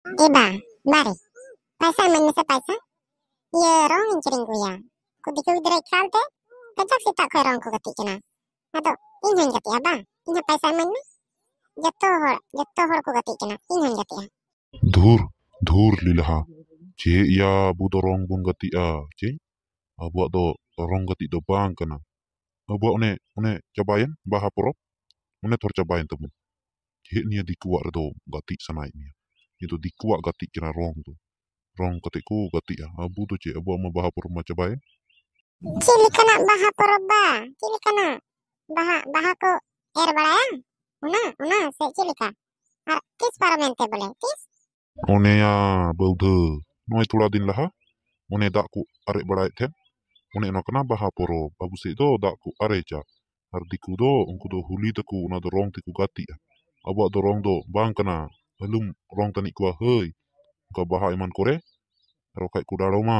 Eba, bari. Paisa main mesa paisa. Ye rong inkiring guya. Ku diku direk kalte. Kajak sita ko rong ku gati kena. Ado इन हन गति abang. इन पैसा main me. जत्तो हर को गति kena. इन हन गति. धूर धूर लिलहा चे या abu do rong bun gati a चे abu do rong gati do bang kana abu one cabayan baha porop one thor cabayan temen चे nia dikuak do gati sanai nia itu dikuak gati kena rong tu rong gati ku gati a abu tu चे abu ma baha porop ma cabayan Cili kana baha poroba. Cili kana baha ko air balaya. Una se cili ka. Kis paramente boleh. Kis. one ya baudha noi tula din laha one dak ku arek barai them one no kana baha porop abu se do dak ku arecha ar diku do ungku do huli teku na do rong tiku gati a abu do rong do bang kana belum rong tani ku hei ka baha iman kore rokai ku daroma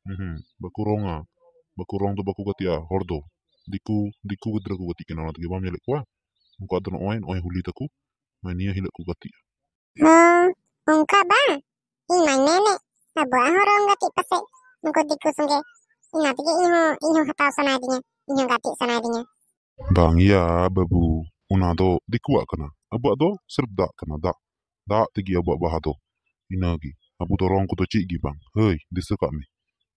baku rong do baku gati a hordo diku gedra ku gati kena na tege bam yelek kwa ungku adon oin huli teku mania hilek ku gati Ungka ba. Ing nenek. Abu ahorong gati pase. Ungku diku sungge. Ingat ge inho hatau sanadinya. Inho gati sanadinya. bang ya babu una do dikuak kana abu do serb dak kana dak tegi abu baha do inagi abu do rong ku do cik gi bang hei diseka me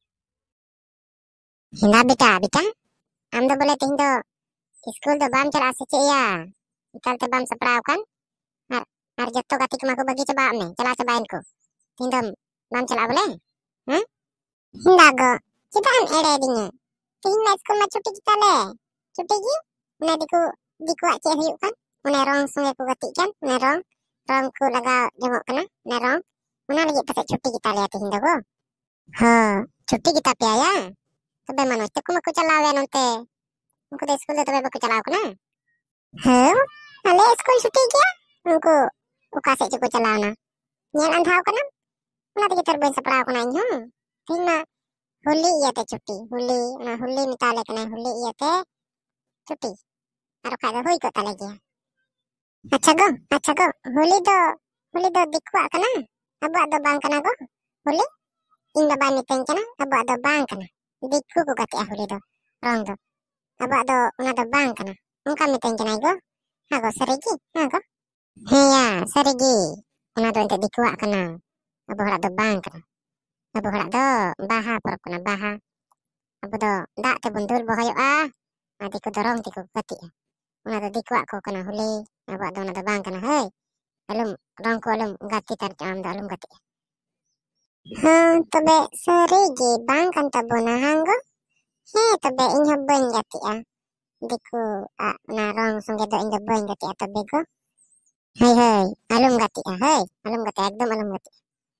Hinda bita. Am do boleh tihin do. School do bam cala sece ya. Ikal te bam seprau kan. Har jatto gati kemaku bagi coba me. Cala cobain ku. Tihin do bam cala boleh. Hinda go. Kita an ere dinya. Tihin na school ma cuti kita le. Cuti gi. Una diku aceh hiuk kan. Una rong sungai ku gati kan. Una rong ku laga jengok kana. Una rong. Una lagi pasal cuti kita lihat tihin do go. Cuti kita pia ya. Tebe mano teku maku calaw ya nonte. Unku de school tebe baku calaw kana. Ale school cuti kia. Unku ukase cuku calaw na. Nyan anthau kana. Una tegi terben seprau kana inho. Tingna huli iya te cuti. Huli mitale kana huli iya te cuti. Aro kada hui ko tale gia. Acha go. Huli do dikwa kana. Abu ado bang kana go. Huli. Inda bani teng kana. Abu ado bang kana. Diku ku gati huli do. Rong do. Abu ado una do bang kana. Ungka miteng kana go. Hago serigi. Hago. Heya serigi. Una do ente dikwa kana. Abu hara do bang kana. Abu hara do baha porok kana baha. Abu do dak te bundul bohayo Diku dorong tiku gati ya. Una do dikwa ko kana huli. Abu ado una do bang kana hei. Alum rong ko alum gati tar am do alum gati ya. Tobe serigi bang kan tabuna hanggo. Tobe inho ben gati ya. Diku na rong sungge do injo ben gati ya tobe go. Hei. Alum gati ya. Hei. Alum gati ekdom alum gati.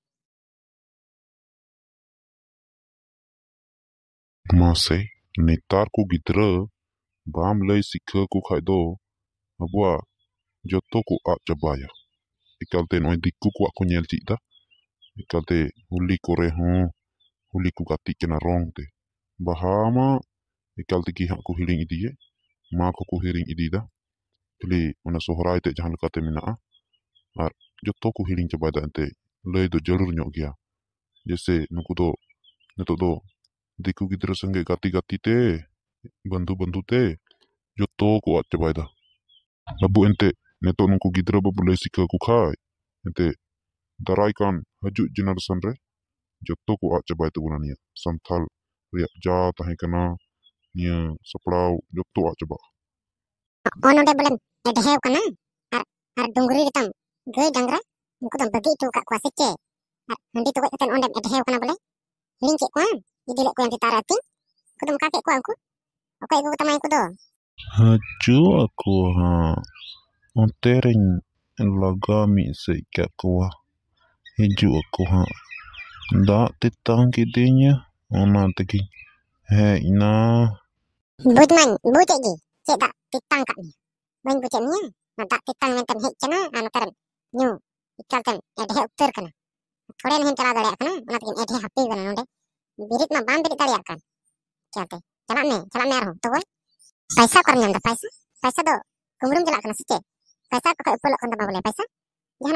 mase netar ku gidra bam lay sikha ku khai do abua joto ku a cabaya ikalte noi diku ku aku nyel cik da ikalte huli kore huli ku gati kena rong te bahama ikalte ki hak ku hiling idi ye ma ku hiring idi da tili mana sohrai te jahan lekate mina ar joto ku hiling cabaya da ente lay do jalur nyok gia jese nuku do neto do diku gidra sengge gati te bantu te joto ku at cabaya da labu ente neto nungku gidra babulai sika ku khai ente daraikan haju generation re joto ku a cabai tu guna nia santal riak ja tahe kana nia saplau joto a coba Ono de boleh edehew kana. Ar dungri ritam. Gei dangra. Unku dam bagi itu kak kuasa ce. Handi tu katan ondem edehew kana boleh. Lingki kuan. Jadi lek kuan ditarati. Kudum kakek kuan ku. Oke ibu tamai ku do. haju aku ontering lagami seika kuah hiju aku ndak titang kidinya ona tegi hei na Budman, bucek ji. Cek tak titang kak ni. Main bucek ni. Nah tak titang mentem hek cana anu teren. Nyu. Ikal kan edehew ter kana. Thore nahin cala dale kana. Ona tegi edehew happy kana nonde. Birit ma bam birit dale akan. Cate. Cala me arho. Tuh. Paisa kor nyam da paisa. Paisa do. Kumulum jala kana sice. Paisa ko upolok kan boleh paisa. Jahana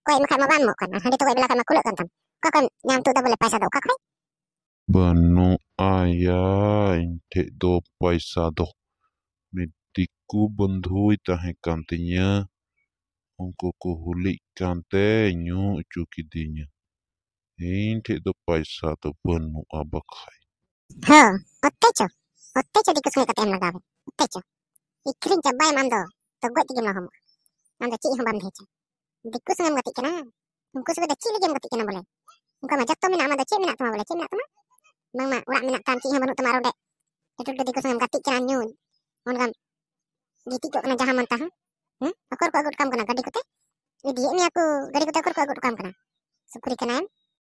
koi makan ma ban mo kan handi to koi bela kan ma kulak kan tam ka kan nyam tu da boleh paisa do ka koi Banu ayah inte do paisa do. Mitiku bendhui tahe kantinya. Ongko ko huli kante nyu cukidinya. Inte do paisa do banu abakai. ho ottecho di kusngai katem lagawe ottecho ikring ca bay mando to goi tigim lahom ando ci hambam hecha diku sangam gati kana ungku sudah ci ligem gati kana boleh ungka ma jatto mina amado ci mina tama boleh ci mina tama bang ma urak mina tam ci hambanu tama rode itu diku sangam gati kana nyu on gam giti kok kana jahan mantah akor ko agut kam kana gadi kote idi mi aku gadi kote akor ko agut kam kana sukuri kana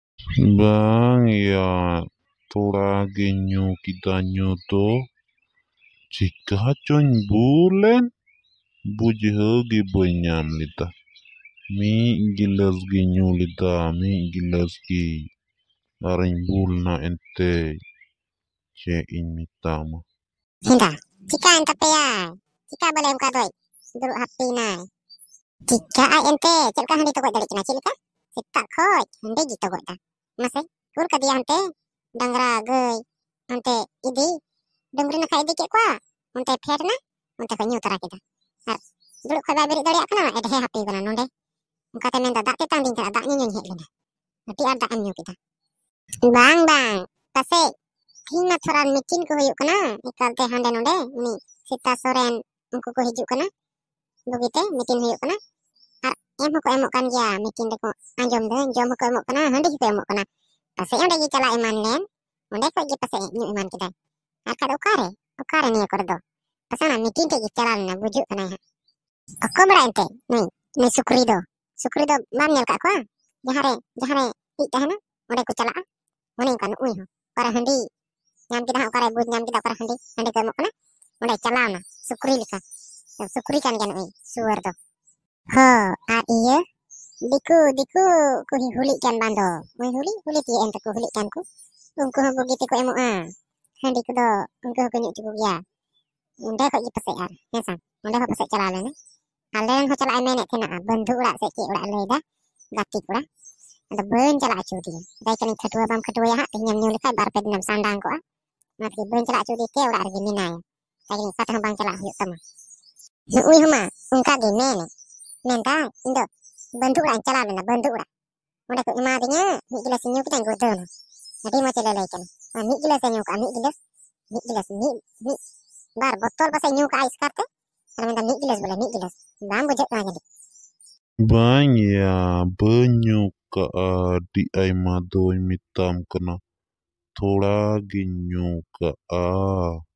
Bang ya tora genyo kita nyoto. Jika con bulan bujhe gi banyam lita. Mi gilas gi nyulita mi gilas gi aring bulna ente ce imitama. hinda jika ente ya jika boleh muka doi dulu happy nai jika ai ente celka handi to goi dari kena cilika sitak khoj handi gitu goi ta mase ur ka dia ante dangra gei ante idi dengrin ka idi ke kwa ante pherna ante ko nyutara kita har dulu khoj ba beri dari akna ede happy kana nonde muka te menda dak te tanding ka dak nyun het lena tapi ada am nyu kita bang pase Hina thoran meeting ko huyuk kana ikal te hande nonde ni Sita Soren unku ko hijuk kana bugite meeting huyuk kana ar em ko emok kan ya meeting de ko anjom de jom ko emok kana hande ko emok kana pase onde gi cala iman len onde ko gi pase nyu iman kita ar ka okare ni ko do pasana meeting ke gi cala na bujuk kana ha ako bra ente ni sukrido mam nyel ka ko jahare ik tahana onde ko cala oni kan ui ho para handi nyam kita okare bud nyam kita okare handi ko emok kana onde cala na sukri kan gan ui suar do ho a iya diku ku huli kan bando huli ti ente ku huli kan ku ungku ho begitu ko emo handi ku do ungku ho nyu cukup ya unde ko gi pase ar hesan unde ho pase cala lene alen ho cala mene kena bandu urak se ki urak leda gati kura ada ben cala cudi dai kan kedua ya ha nyam nyu likai bar ped nam sandang ko mati ben cala cudi ke urak argi minai dai kata bang cala yuk tama ui homa ungka ge mene menta indo bantu urak cala lena bantu urak onde ko imadinya mi gilas nyu kita nggo dono jadi mo cele lekan mi gilas nyu ka mi gilas mi bar botol pas nyu ka ais karte kalau minta mi gilas boleh mi gilas bang bujek na jadi Bang ya banyu ka di ay madoy mitam kana. Thoda ginyo ka